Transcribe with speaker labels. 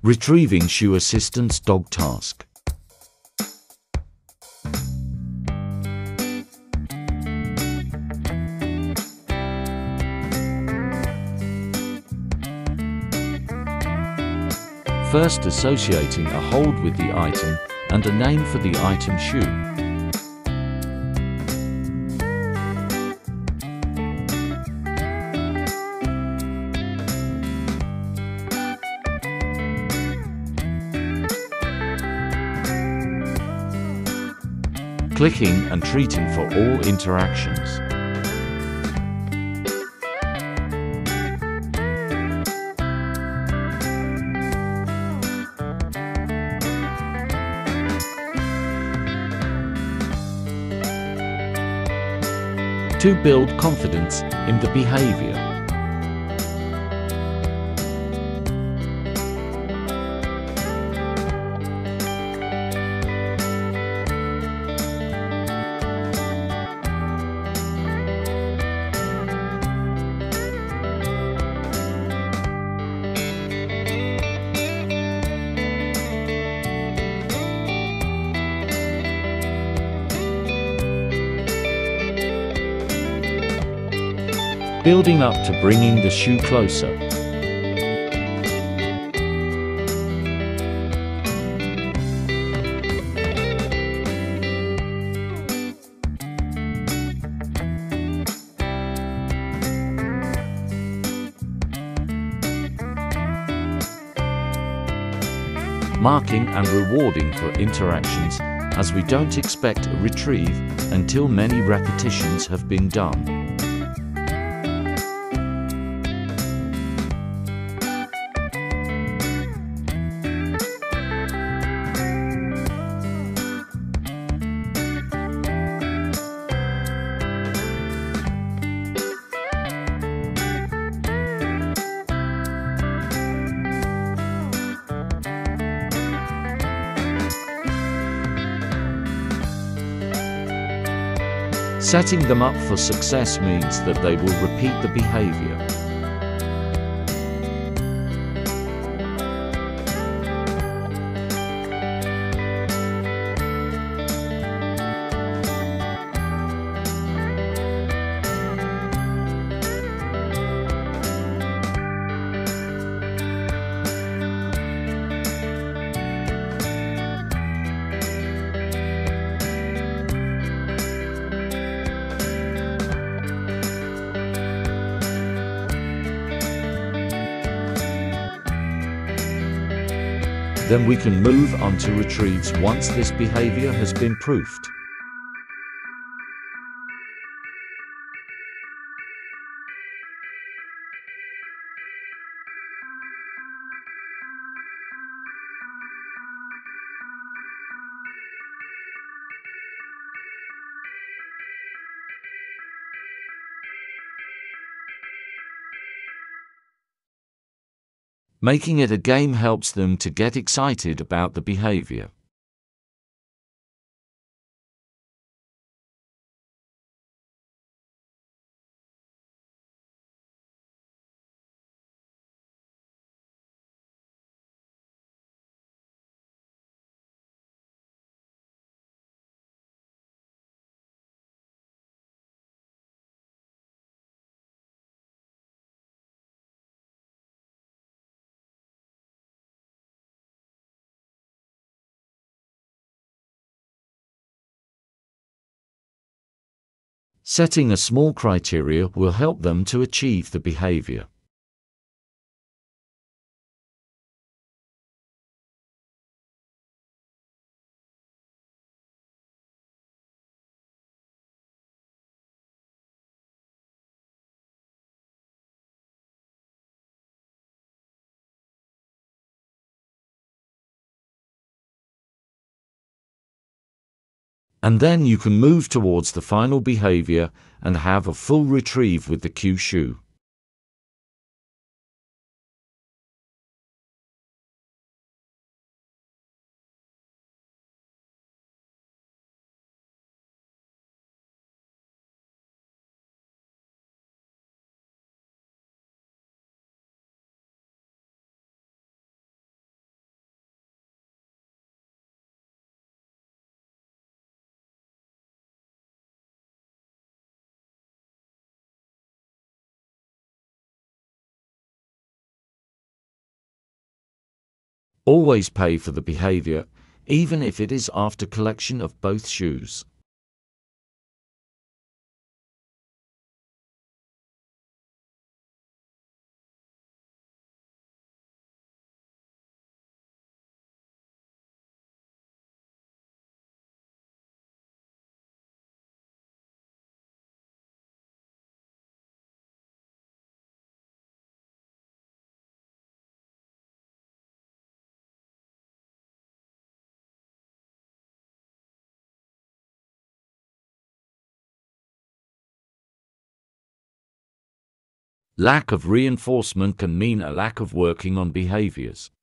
Speaker 1: Retrieving shoe assistance dog task. First, associating a hold with the item and a name for the item shoe. Clicking and treating for all interactions. To build confidence in the behavior. Building up to bringing the shoe closer. Marking and rewarding for interactions, as we don't expect a retrieve until many repetitions have been done. Setting them up for success means that they will repeat the behavior. Then we can move on to retrieves once this behavior has been proofed. Making it a game helps them to get excited about the behavior. Setting a small criteria will help them to achieve the behavior. And then you can move towards the final behavior and have a full retrieve with the cue shoe. Always pay for the behavior, even if it is after collection of both shoes. Lack of reinforcement can mean a lack of working on behaviors.